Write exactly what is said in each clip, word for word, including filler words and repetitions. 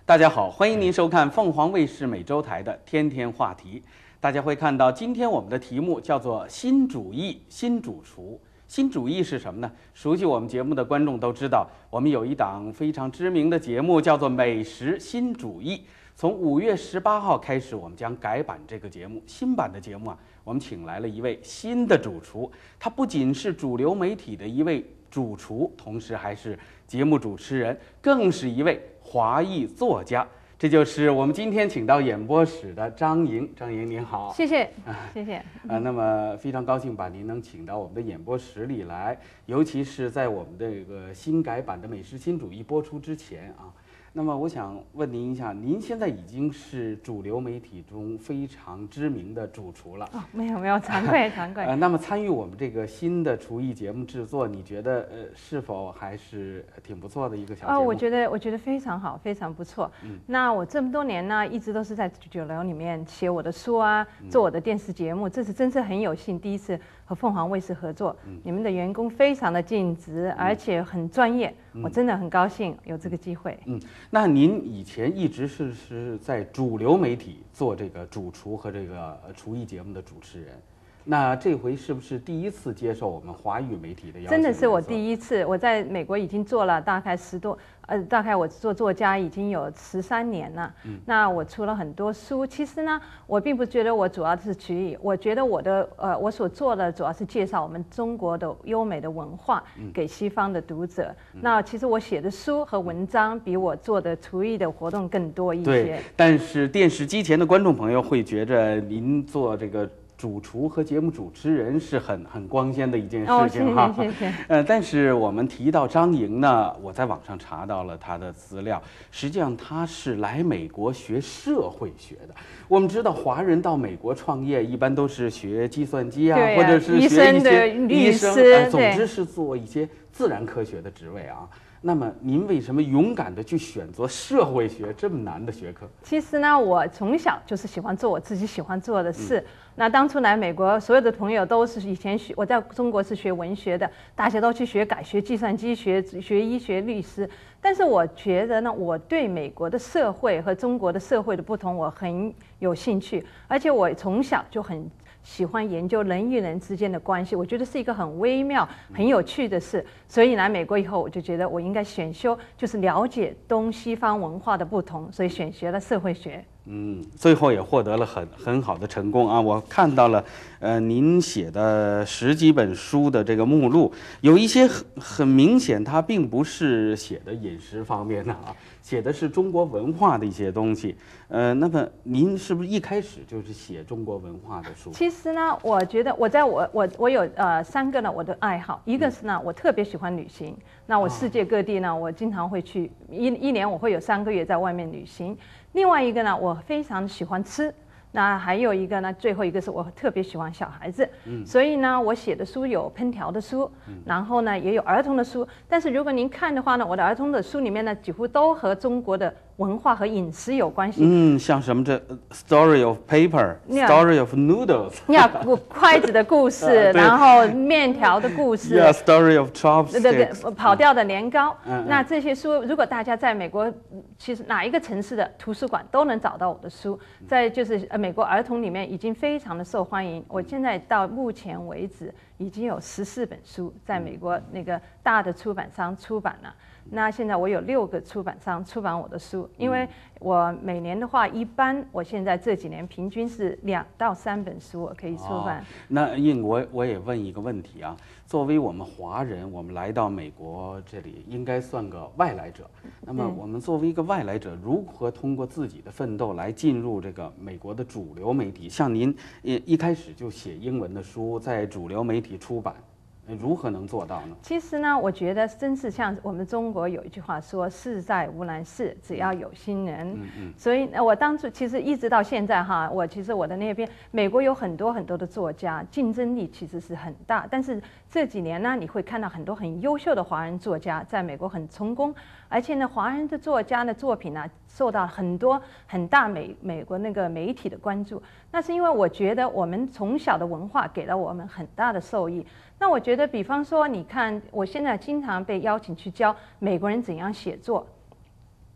大家好，欢迎您收看凤凰卫视美洲台的《天天话题》。大家会看到，今天我们的题目叫做“新主义新主厨”。新主义是什么呢？熟悉我们节目的观众都知道，我们有一档非常知名的节目叫做《美食新主义》。从五月十八号开始，我们将改版这个节目。新版的节目啊，我们请来了一位新的主厨，他不仅是主流媒体的一位主厨，同时还是节目主持人，更是一位华裔作家。这就是我们今天请到演播室的张莹。张莹您好。 谢谢，谢谢。 啊，那么非常高兴把您能请到我们的演播室里来，尤其是在我们这个新改版的《美食新主义》播出之前啊。那么我想问您一下，您现在已经是主流媒体中非常知名的主厨了。 哦，没有没有，惭愧惭愧。 呃，那么参与我们这个新的厨艺节目制作，你觉得呃是否还是挺不错的一个小节目？ 哦，我觉得我觉得非常好，非常不错。嗯，那我这么多年呢，一直都是在主流里面写我的书啊，做我的电视节目，这是真是很有幸，第一次和凤凰卫视合作。嗯，你们的员工非常的尽职，而且很专业，嗯、我真的很高兴有这个机会。 嗯。那您以前一直是是在主流媒体做这个主厨和这个厨艺节目的主持人，那这回是不是第一次接受我们华语媒体的邀请？ 真的是我第一次，我在美国已经做了大概十多，呃，大概我做作家已经有十三年了。嗯，那我出了很多书。其实呢，我并不觉得我主要是厨艺，我觉得我的呃，我所做的主要是介绍我们中国的优美的文化给西方的读者。嗯、那其实我写的书和文章比我做的厨艺的活动更多一些。 对，但是电视机前的观众朋友会觉着您做这个主厨和节目主持人是很很光鲜的一件事情哈。 哦，谢谢谢谢。 呃，但是我们提到张莹呢，我在网上查到了她的资料，实际上她是来美国学社会学的。我们知道华人到美国创业一般都是学计算机啊， 啊或者是学一些医生，呃，总之是做一些自然科学的职位啊。那么您为什么勇敢地去选择社会学这么难的学科？ 其实呢，我从小就是喜欢做我自己喜欢做的事。嗯、那当初来美国，所有的朋友都是以前学，我在中国是学文学的，大家都去学改学计算机、学学医学、律师。但是我觉得呢，我对美国的社会和中国的社会的不同，我很有兴趣，而且我从小就很喜欢研究人与人之间的关系，我觉得是一个很微妙、很有趣的事。所以来美国以后，我就觉得我应该选修，就是了解东西方文化的不同，所以选学了社会学。 嗯，最后也获得了很很好的成功啊！我看到了，呃，您写的十几本书的这个目录，有一些很很明显，它并不是写的饮食方面的啊，写的是中国文化的一些东西。呃，那么您是不是一开始就是写中国文化的书？ 其实呢，我觉得我在我我我有呃三个呢我的爱好，一个是呢我特别喜欢旅行，那我世界各地呢我经常会去，一一年我会有三个月在外面旅行。另外一个呢，我非常喜欢吃。那还有一个呢，最后一个是我特别喜欢小孩子，嗯、所以呢，我写的书有烹调的书，嗯、然后呢也有儿童的书。但是如果您看的话呢，我的儿童的书里面呢，几乎都和中国的文化和饮食有关系。 嗯，像什么这 Story of Paper、Story of Noodles， 呀，筷子的故事，然后面条的故事 ，Yeah, Story of Chopsticks， 对对对，跑调的年糕。嗯、那这些书，如果大家在美国，其实哪一个城市的图书馆都能找到我的书，在就是呃美国儿童里面已经非常的受欢迎。我现在到目前为止已经有十四本书在美国那个大的出版商出版了。那现在我有六个出版商出版我的书，因为我每年的话，一般我现在这几年平均是两到三本书我可以出版。哦、 那应我我也问一个问题啊，作为我们华人，我们来到美国这里应该算个外来者。那么我们作为一个外来者，如何通过自己的奋斗来进入这个美国的主流媒体？像您一一开始就写英文的书，在主流媒体出版。如何能做到呢？ 其实呢，我觉得真是像我们中国有一句话说“事在无难事，只要有心人”。嗯嗯。所以呢，我当初其实一直到现在哈，我其实我的那边美国有很多很多的作家，竞争力其实是很大。但是这几年呢，你会看到很多很优秀的华人作家在美国很成功，而且呢，华人的作家的作品呢，受到很多很大美美国那个媒体的关注。那是因为我觉得我们从小的文化给了我们很大的受益。那我觉得，比方说，你看，我现在经常被邀请去教美国人怎样写作。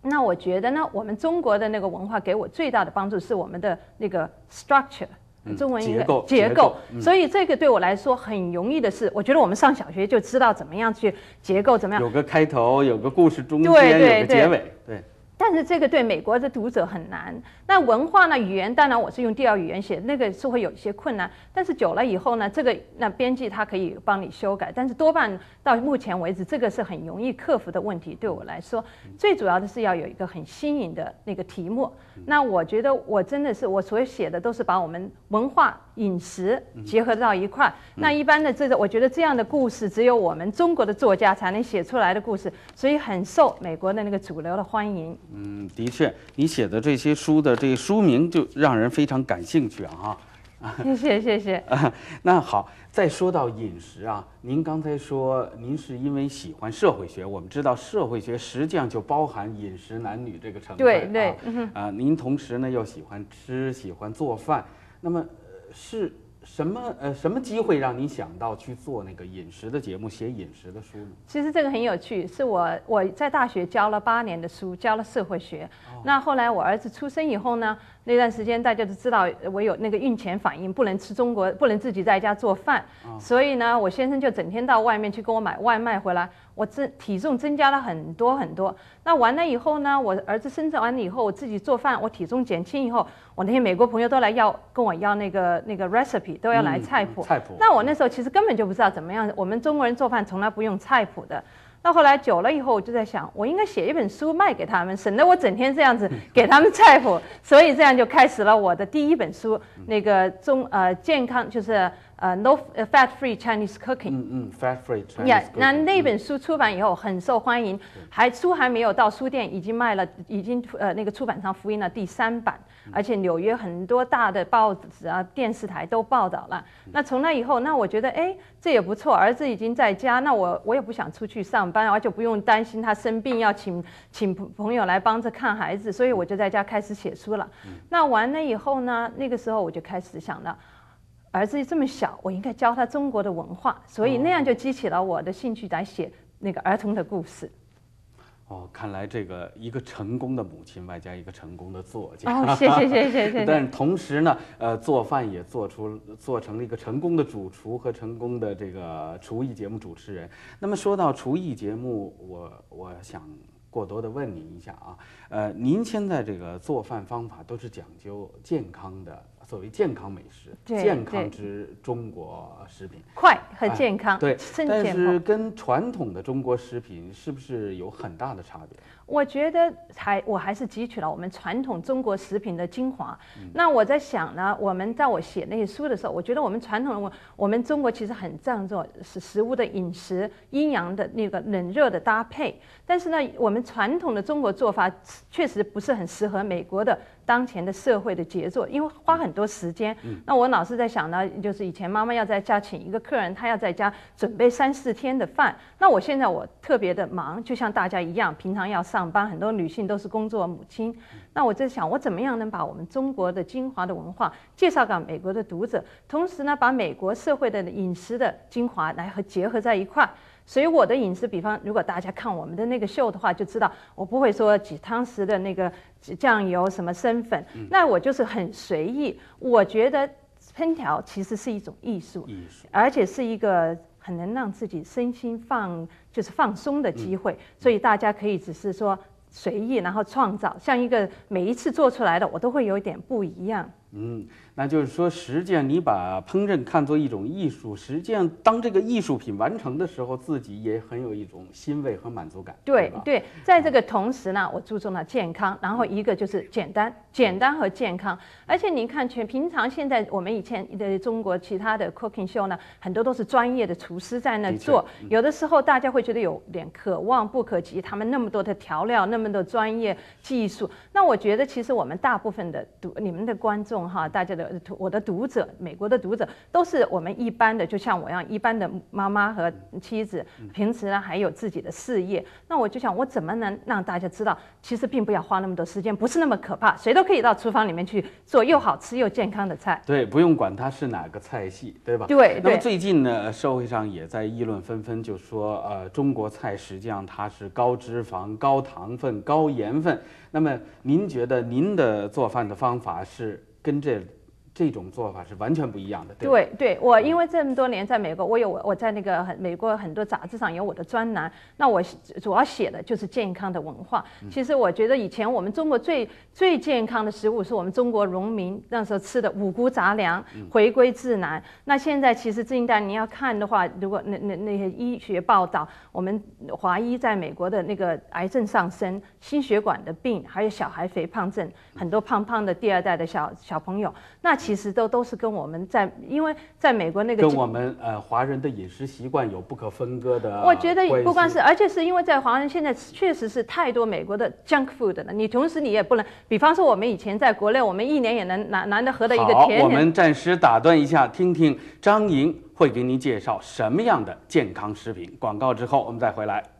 那我觉得呢，我们中国的那个文化给我最大的帮助是我们的那个 structure。中文一个结构， 结构， 嗯、 所以这个对我来说很容易的是，我觉得我们上小学就知道怎么样去结构，怎么样有个开头，有个故事中间， 对对有个结尾，对。 但是这个对美国的读者很难。那文化呢？语言当然我是用第二语言写，那个是会有一些困难。但是久了以后呢，这个那编辑他可以帮你修改。但是多半到目前为止，这个是很容易克服的问题。对我来说，最主要的是要有一个很新颖的那个题目。那我觉得我真的是我所写的都是把我们文化、饮食结合到一块。那一般的这个，我觉得这样的故事只有我们中国的作家才能写出来的故事，所以很受美国的那个主流的欢迎。 嗯，的确，你写的这些书的这个书名就让人非常感兴趣啊！ 谢谢谢谢。 啊，那好，再说到饮食啊，您刚才说您是因为喜欢社会学，我们知道社会学实际上就包含饮食男女这个成分。 对对。 啊，嗯、啊，您同时呢又喜欢吃，喜欢做饭，那么、呃、是。什么呃什么机会让你想到去做那个饮食的节目，写饮食的书呢？ 其实这个很有趣，是我我在大学教了八年的书，教了社会学。哦、那后来我儿子出生以后呢，那段时间大家都知道我有那个孕前反应，不能吃中国，不能自己在家做饭。哦、所以呢，我先生就整天到外面去给我买外卖回来，我增体重增加了很多很多。那完了以后呢，我儿子生完了以后，我自己做饭，我体重减轻以后，我那些美国朋友都来要跟我要那个那个 recipe， 都要来菜谱。 嗯、菜谱。 那我那时候其实根本就不知道怎么样，我们中国人做饭从来不用菜谱的。那后来久了以后，我就在想，我应该写一本书卖给他们，省得我整天这样子给他们菜谱。所以这样就开始了我的第一本书，那个中呃健康就是呃 no fat free Chinese cooking。 嗯嗯 ，fat free Chinese yeah, cooking。 那那本书出版以后很受欢迎，还书还没有到书店，已经卖了，已经呃那个出版商复印了第三版，而且纽约很多大的报纸啊、电视台都报道了。那从那以后，那我觉得哎这也不错，儿子已经在家，那我我也不想出去上班，而且不用担心他生病要请请朋友来帮着看孩子，所以我就在家开始写书了。那完了以后呢，那个时候我就开始想到，儿子这么小，我应该教他中国的文化，所以那样就激起了我的兴趣来写那个儿童的故事。 哦，看来这个一个成功的母亲，外加一个成功的作家。 哦，谢谢谢谢谢谢。 但同时呢，呃，做饭也做出做成了一个成功的主厨和成功的这个厨艺节目主持人。那么说到厨艺节目，我我想过多的问您一下啊，呃，您现在这个做饭方法都是讲究健康的，所谓健康美食，健康之中国食品， 快和健康， 哎、对， 身但是跟传统的中国食品是不是有很大的差别？ 我觉得还我还是汲取了我们传统中国食品的精华。嗯、那我在想呢，我们在我写那些书的时候，我觉得我们传统的我们中国其实很注重是食物的饮食、阴阳的那个冷热的搭配。但是呢，我们传统的中国做法确实不是很适合美国的当前的社会的节奏，因为花很多时间。嗯、那我老是在想呢，就是以前妈妈要在家请一个客人，她要在家准备三四天的饭。那我现在我特别的忙，就像大家一样，平常要上班，很多女性都是工作母亲。那我在想，我怎么样能把我们中国的精华的文化介绍给美国的读者，同时呢，把美国社会的饮食的精华来和结合在一块。所以我的饮食，比方如果大家看我们的那个秀的话，就知道我不会说几汤匙的那个酱油什么生粉，嗯、那我就是很随意。我觉得烹调其实是一种艺术，艺术，而且是一个很能让自己身心放就是放松的机会，嗯、所以大家可以只是说随意，然后创造，像一个每一次做出来的我都会有一点不一样。 嗯，那就是说，实际上你把烹饪看作一种艺术，实际上当这个艺术品完成的时候，自己也很有一种欣慰和满足感。 对对, 对，在这个同时呢，我注重了健康，然后一个就是简单，简单和健康。而且您看，全平常现在我们以前的中国其他的 cooking show 呢，很多都是专业的厨师在那做，嗯、有的时候大家会觉得有点可望不可及，他们那么多的调料，那么多专业技术。那我觉得其实我们大部分的读你们的观众。 众哈，大家的我的读者，美国的读者都是我们一般的，就像我一样一般的妈妈和妻子，平时呢还有自己的事业。那我就想，我怎么能让大家知道，其实并不要花那么多时间，不是那么可怕，谁都可以到厨房里面去做又好吃又健康的菜。 对，不用管它是哪个菜系，对吧？ 对。 那么最近呢，社会上也在议论纷纷，就说呃，中国菜实际上它是高脂肪、高糖分、高盐分。那么您觉得您的做饭的方法是跟这这种做法是完全不一样的？对对对，我因为这么多年在美国，我有我在那个很美国很多杂志上有我的专栏，那我主要写的就是健康的文化。其实我觉得以前我们中国最最健康的食物是我们中国农民那时候吃的五谷杂粮，回归自然。那现在其实近代你要看的话，如果那那那些医学报道，我们华医在美国的那个癌症上升、心血管的病，还有小孩肥胖症，很多胖胖的第二代的小小朋友，那其实都都是跟我们在，因为在美国那个跟我们呃华人的饮食习惯有不可分割的。 我觉得不光是，而且是因为在华人现在确实是太多美国的 junk food 了，你同时你也不能，比方说我们以前在国内，我们一年也能难难得喝的一个甜点。 好，我们暂时打断一下，听听张莹会给您介绍什么样的健康食品。广告之后我们再回来。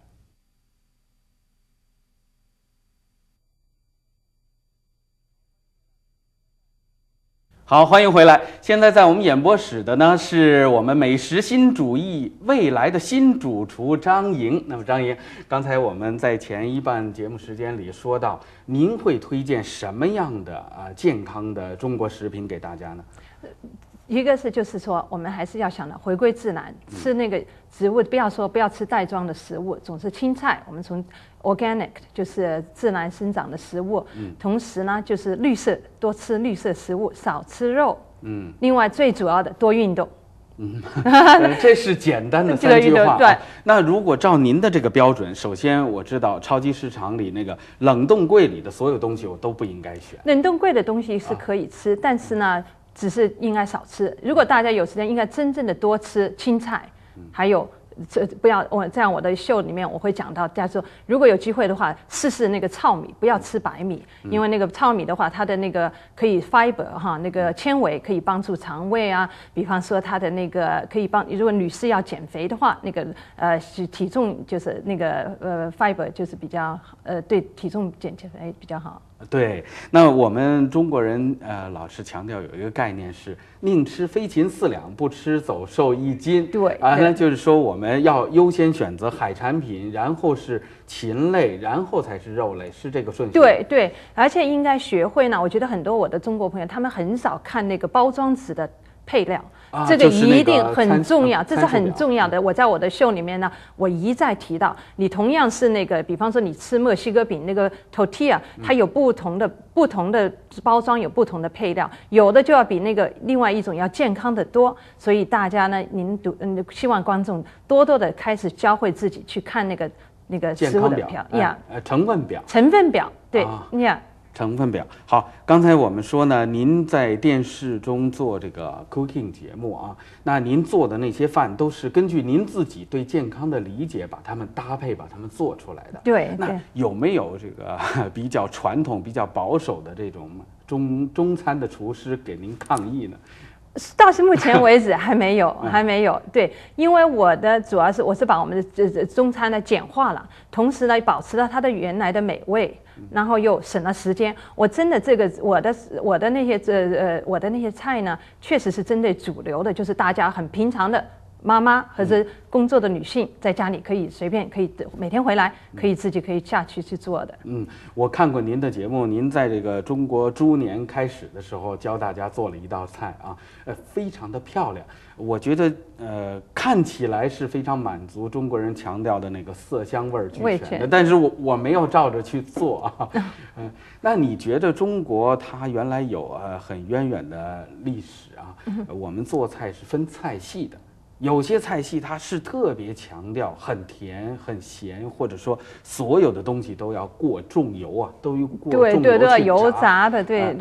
好，欢迎回来。现在在我们演播室的呢，是我们美食新主义未来的新主厨张莹。那么张莹，刚才我们在前一半节目时间里说到，您会推荐什么样的啊健康的中国食品给大家呢？ 一个是就是说，我们还是要想到回归自然，吃那个植物，不要说不要吃袋装的食物，总是青菜。我们从 organic 就是自然生长的食物，嗯，同时呢就是绿色，多吃绿色食物，少吃肉，嗯。另外最主要的多运动。 嗯，这是简单的三句话。对，那如果照您的这个标准，首先我知道超级市场里那个冷冻柜里的所有东西我都不应该选。 冷冻柜的东西是可以吃，啊、但是呢。只是应该少吃。如果大家有时间，应该真正的多吃青菜，还有这不要我这样我的秀里面我会讲到，大家说如果有机会的话，试试那个糙米，不要吃白米，因为那个糙米的话，它的那个可以 fiber 哈，那个纤维可以帮助肠胃啊。比方说它的那个可以帮，如果女士要减肥的话，那个呃体重就是那个呃 fiber 就是比较呃对体重减减肥比较好。 对，那我们中国人呃老是强调有一个概念是宁吃飞禽四两，不吃走兽一斤。 对啊，那就是说我们要优先选择海产品，然后是禽类，然后才是肉类，是这个顺序。 对对，而且应该学会呢。我觉得很多我的中国朋友，他们很少看那个包装纸的配料。 啊、 这个一定很重要， 这是很重要的。我在我的秀里面呢，我一再提到，你同样是那个，比方说你吃墨西哥饼那个 tortilla， 它有不同的、不同的包装，有不同的配料，有的就要比那个另外一种要健康的多。所以大家呢，您读嗯，希望观众多多的开始教会自己去看那个那个食物的表呀， 呃，成分表， 成分表，对呀。 啊成分表好，刚才我们说呢，您在电视中做这个 cooking 节目啊，那您做的那些饭都是根据您自己对健康的理解，把它们搭配，把它们做出来的。 对， 那有没有这个比较传统、比较保守的这种中中餐的厨师给您抗议呢？ 到目前为止还没有，还没有。对，因为我的主要是我是把我们的这这中餐呢简化了，同时呢保持了它的原来的美味，然后又省了时间。我真的这个我的我的那些这呃我的那些菜呢，确实是针对主流的，就是大家很平常的妈妈或者工作的女性，在家里可以随便可以每天回来可以自己可以下去去做的。 嗯，我看过您的节目，您在这个中国猪年开始的时候教大家做了一道菜啊，呃，非常的漂亮。我觉得呃看起来是非常满足中国人强调的那个色香味俱全的，但是我我没有照着去做啊。嗯、呃，那你觉得中国它原来有呃很渊远的历史啊？呃、我们做菜是分菜系的。有些菜系它是特别强调很甜很咸，或者说所有的东西都要过重油啊，都要过重油去炸。 对对对，油炸的，对对。 那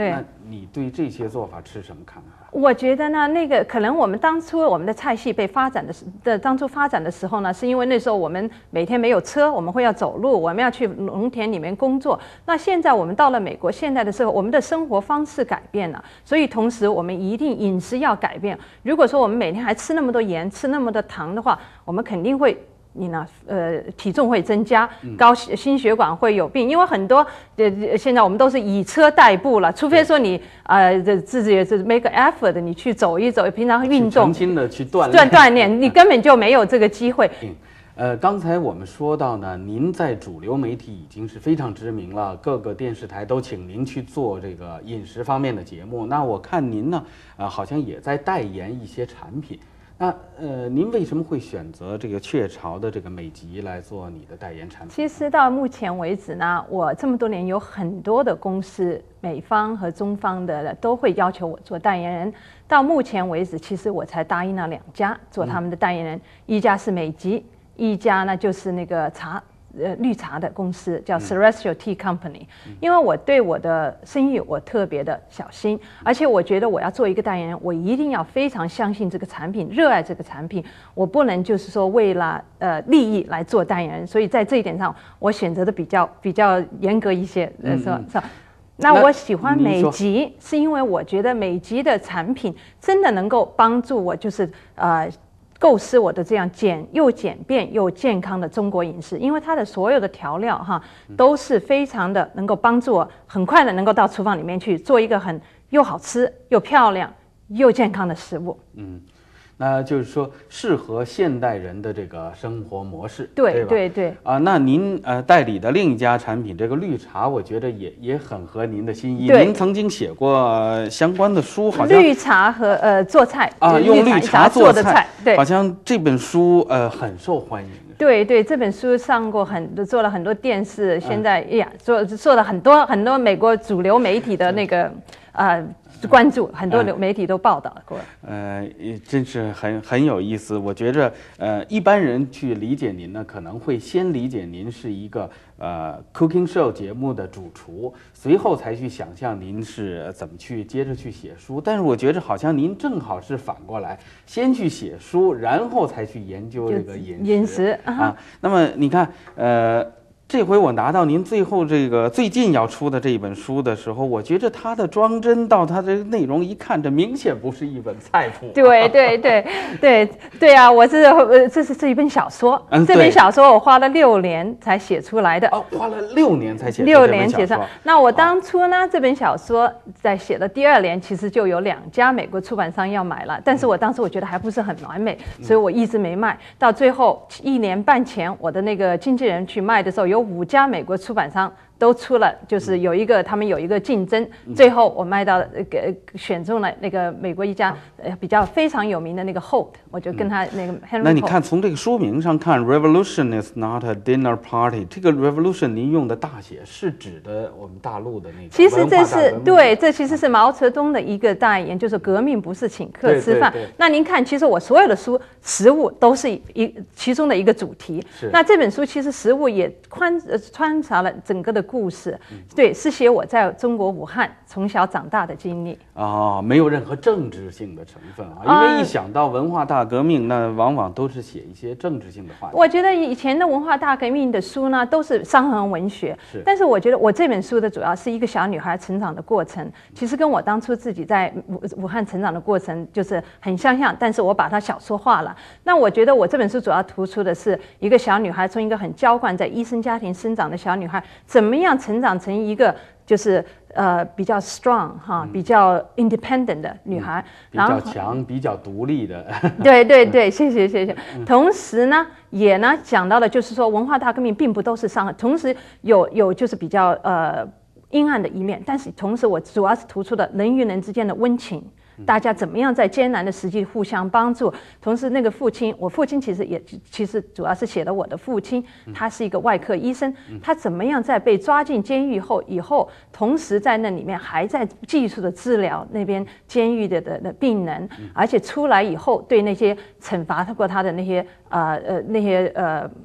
你对这些做法持什么看法？ 我觉得呢，那个可能我们当初我们的菜系被发展的时的当初发展的时候呢，是因为那时候我们每天没有车，我们会要走路，我们要去农田里面工作。那现在我们到了美国，现在的时候，我们的生活方式改变了，所以同时我们一定饮食要改变。如果说我们每天还吃那么多盐、吃那么多糖的话，我们肯定会。你呢？呃，体重会增加，高心血管会有病，因为很多呃，现在我们都是以车代步了，除非说你呃自己是 make effort， 你去走一走，平常运动， 诚心的去锻炼，锻炼，你根本就没有这个机会。 嗯，呃，刚才我们说到呢，您在主流媒体已经是非常知名了，各个电视台都请您去做这个饮食方面的节目。那我看您呢，呃，好像也在代言一些产品。那呃，您为什么会选择这个雀巢的这个美极来做你的代言产品？ 其实到目前为止呢，我这么多年有很多的公司，美方和中方的都会要求我做代言人。到目前为止，其实我才答应了两家做他们的代言人，嗯、一家是美极，一家呢就是那个茶。呃，绿茶的公司叫 Celestial Tea Company，、嗯、因为我对我的生意我特别的小心，而且我觉得我要做一个代言人，我一定要非常相信这个产品，热爱这个产品，我不能就是说为了呃利益来做代言人，所以在这一点上，我选择的比较比较严格一些，呃，是吧？是吧？那我喜欢美极，是因为我觉得美极的产品真的能够帮助我，就是呃。构思我的这样简又简便又健康的中国饮食，因为它的所有的调料哈都是非常的能够帮助我很快的能够到厨房里面去做一个很又好吃又漂亮又健康的食物。嗯。 那就是说，适合现代人的这个生活模式， 对对吧？ 对对啊，那您呃代理的另一家产品，这个绿茶，我觉得也也很合您的心意。您曾经写过相关的书，好像绿茶和呃做菜啊，用绿茶做的菜，对， 好像这本书呃很受欢迎。 对对，这本书上过很多，做了很多电视，现在哎呀，做做了很多很多美国主流媒体的那个呃。关注很多媒体都报道过， 呃，真是很很有意思。我觉着，呃，一般人去理解您呢，可能会先理解您是一个呃 cooking show 节目的主厨，随后才去想象您是怎么去接着去写书。但是我觉着好像您正好是反过来，先去写书，然后才去研究这个饮食饮食啊。那么你看，呃。这回我拿到您最后这个最近要出的这一本书的时候，我觉着它的装帧到它的内容一看，这明显不是一本菜谱。 对对对对对啊！我是呃，这是这一本小说，嗯、这本小说我花了六年才写出来的。 哦，花了六年才写出六年写上。那我当初呢，这本小说在写的第二年，其实就有两家美国出版商要买了，但是我当时我觉得还不是很完美，所以我一直没卖。到最后一年半前，我的那个经纪人去卖的时候，有五家美国出版商都出了，就是有一个他们有一个竞争，最后我卖到呃选中了那个美国一家呃比较非常有名的那个 Holt， 我就跟他那个 Henry。 那你看从这个书名上看 ，Revolution is not a dinner party， 这个 Revolution 您用的大写是指的我们大陆的那个。 其实这是对，这其实是毛泽东的一个大言，就是革命不是请客吃饭。那您看，其实我所有的书食物都是一其中的一个主题。那这本书其实食物也宽呃穿插了整个的故事，对，是写我在中国武汉从小长大的经历啊，没有任何政治性的成分啊，因为一想到文化大革命，那往往都是写一些政治性的话题。 我觉得以前的文化大革命的书呢，都是伤痕文学，是，但是我觉得我这本书的主要是一个小女孩成长的过程，其实跟我当初自己在武武汉成长的过程就是很相像，但是我把它小说化了。那我觉得我这本书主要突出的是一个小女孩从一个很娇惯在医生家庭生长的小女孩，怎么样成长成一个就是呃比较 strong 哈，比较 independent 的女孩， 比较强、比较独立的。 对对对，谢谢谢谢。同时呢，也呢讲到的就是说，文化大革命并不都是伤害，同时有有就是比较呃阴暗的一面，但是同时我主要是突出的人与人之间的温情。大家怎么样在艰难的时期互相帮助？同时，那个父亲，我父亲其实也其实主要是写了我的父亲，他是一个外科医生，他怎么样在被抓进监狱后以后，同时在那里面还在技术的治疗那边监狱的的的病人，而且出来以后对那些惩罚过他的那些呃呃那些呃。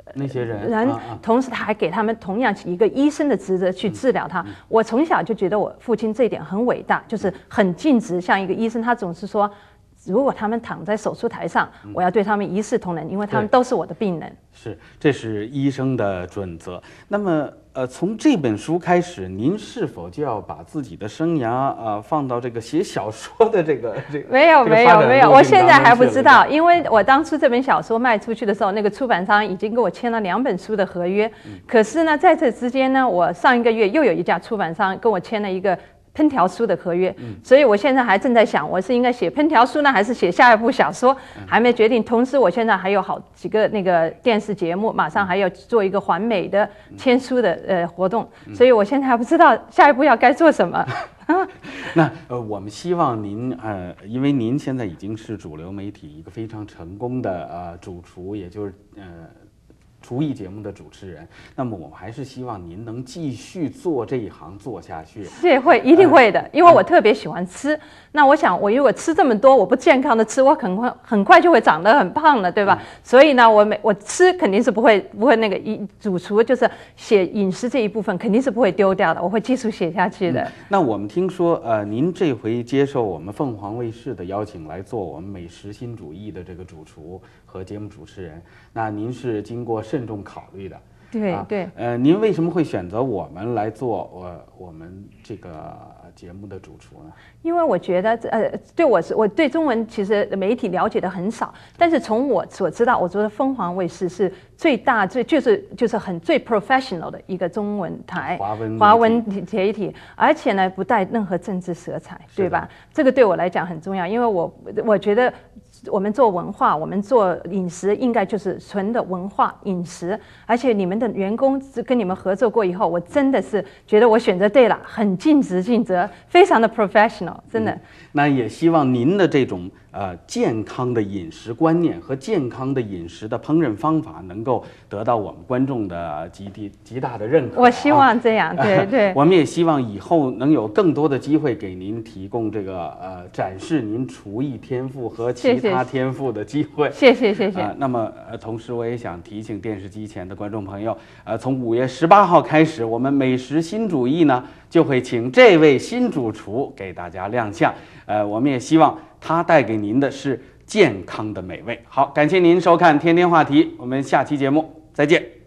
那些人， 人啊啊同时他还给他们同样一个医生的职责去治疗他。嗯嗯、我从小就觉得我父亲这一点很伟大，就是很尽职，像一个医生，他总是说，如果他们躺在手术台上，嗯、我要对他们一视同仁，因为他们都是我的病人。 是，这是医生的准则。那么，呃，从这本书开始，您是否就要把自己的生涯啊、呃、放到这个写小说的这个这个？ 没有没有没有，我现在还不知道，因为我当初这本小说卖出去的时候，那个出版商已经给我签了两本书的合约。嗯、可是呢，在这之间呢，我上一个月又有一家出版商跟我签了一个烹调书的合约，嗯、所以我现在还正在想，我是应该写烹调书呢，还是写下一部小说，嗯、还没决定。同时，我现在还有好几个那个电视节目，马上还要做一个环美的签书的呃活动，嗯、所以我现在还不知道下一步要该做什么。 那呃，我们希望您呃，因为您现在已经是主流媒体一个非常成功的呃主厨，也就是呃。厨艺节目的主持人，那么我们还是希望您能继续做这一行做下去。 是会，一定会的，呃、因为我特别喜欢吃。嗯、那我想，我如果吃这么多我不健康的吃，我很快很快就会长得很胖了，对吧？嗯、所以呢，我每我吃肯定是不会不会那个一主厨就是写饮食这一部分肯定是不会丢掉的，我会继续写下去的。嗯、 那我们听说，呃，您这回接受我们凤凰卫视的邀请来做我们美食新主义的这个主厨和节目主持人，那您是经过慎重考虑的， 对、啊、对， 呃，您为什么会选择我们来做我、呃、我们这个节目的主厨呢？ 因为我觉得，呃，对我是我对中文其实媒体了解的很少，但是从我所知道，我觉得凤凰卫视是最大最就是就是很最 professional 的一个中文台， 华文华文媒体，而且呢不带任何政治色彩，对吧？这个对我来讲很重要，因为我我觉得。我们做文化，我们做饮食，应该就是纯的文化饮食。而且你们的员工跟你们合作过以后，我真的是觉得我选择对了，很尽职尽责，非常的 professional， 真的。嗯、 那也希望您的这种呃健康的饮食观念和健康的饮食的烹饪方法，能够得到我们观众的极极极大的认可。 我希望这样，啊、对对。 我们也希望以后能有更多的机会给您提供这个呃展示您厨艺天赋和其他。他天赋的机会， 谢谢谢谢。 呃、那么、呃，同时我也想提醒电视机前的观众朋友，呃，从五月十八号开始，我们美食新主义呢就会请这位新主厨给大家亮相。呃，我们也希望他带给您的是健康的美味。好，感谢您收看《天天话题》，我们下期节目再见。